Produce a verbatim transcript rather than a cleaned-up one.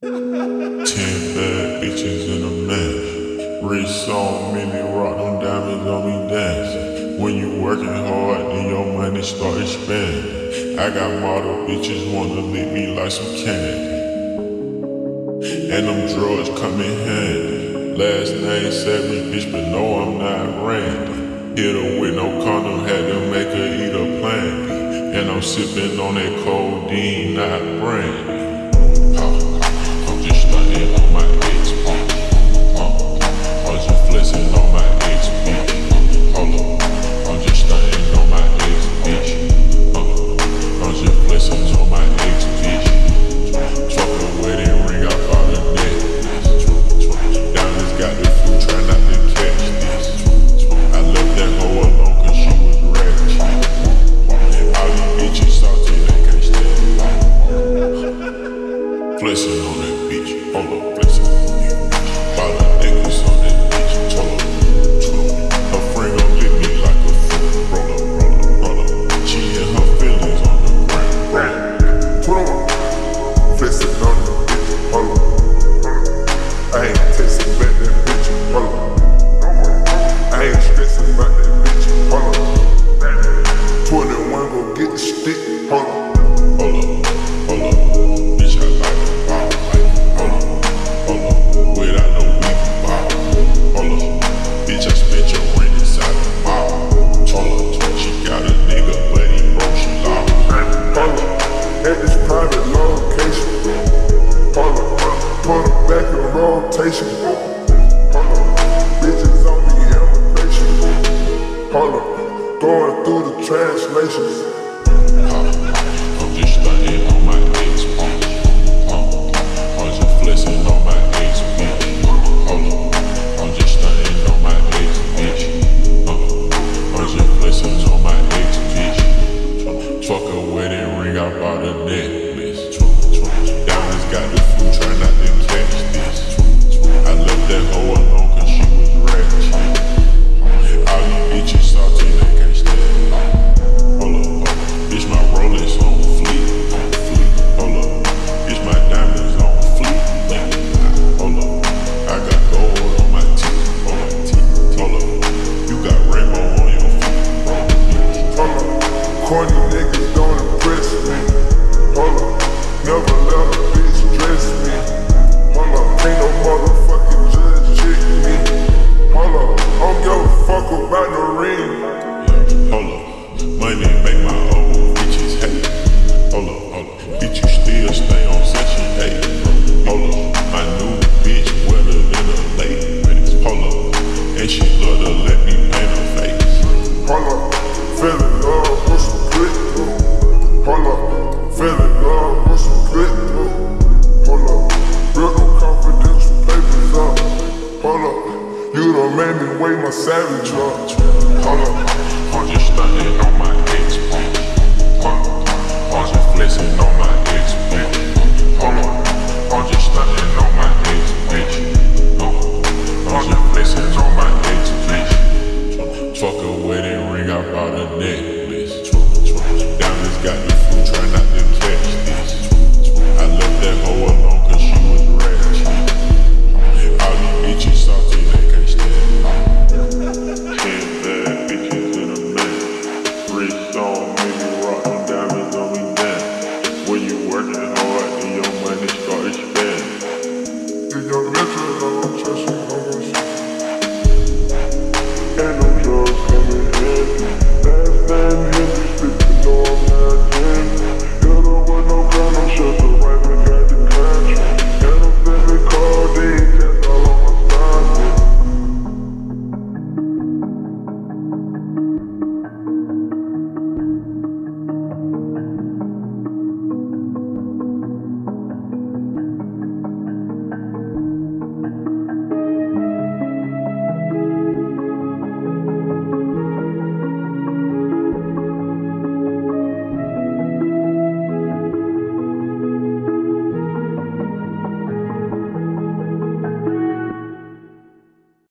Ten bad bitches in a match. Wrist on many rock, them diamonds on me dancing. When you working hard, then your money start expanding. I got model bitches wanna lick me like some candy, and them drugs come in handy. Last name Savage, bitch, but no, I'm not Randy. Hit her with no condom, had to make her eat a plan B. And I'm sipping on that codeine, not brandy. I'm just stunting on my X P. Uh, I'm just flexing on my X P. Hold up, I'm just stunting on my X bitch. Uh, I'm just flexing on my X bitch. Fuck a wedding ring, I bought a necklace. Diamonds got the food, try not to catch this. I left that hoe alone cause she was ratchet. All these bitches salty, they can't stand it. Flexing on that bitch, hold up, flexing.